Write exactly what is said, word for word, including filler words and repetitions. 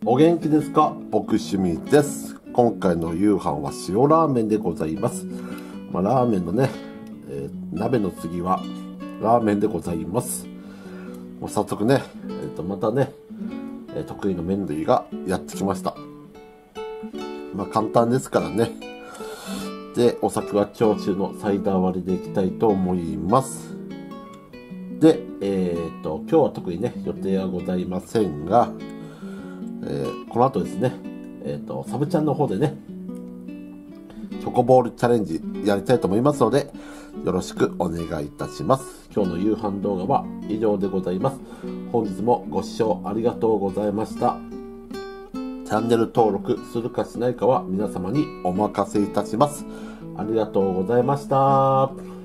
お元気ですか？僕趣味です。今回の夕飯は塩ラーメンでございます。まあ、ラーメンのね、えー、鍋の次はラーメンでございます。もう早速ね、えー、とまたね、えー、得意の麺類がやってきました。まあ簡単ですからね。で、お酒は焼酎のサイダー割りでいきたいと思います。で、えっと、今日は特にね、予定はございませんが、えー、この後ですね、えっと、サブチャンの方でね、チョコボールチャレンジやりたいと思いますので、よろしくお願いいたします。今日の夕飯動画は以上でございます。本日もご視聴ありがとうございました。チャンネル登録するかしないかは皆様にお任せいたします。ありがとうございました。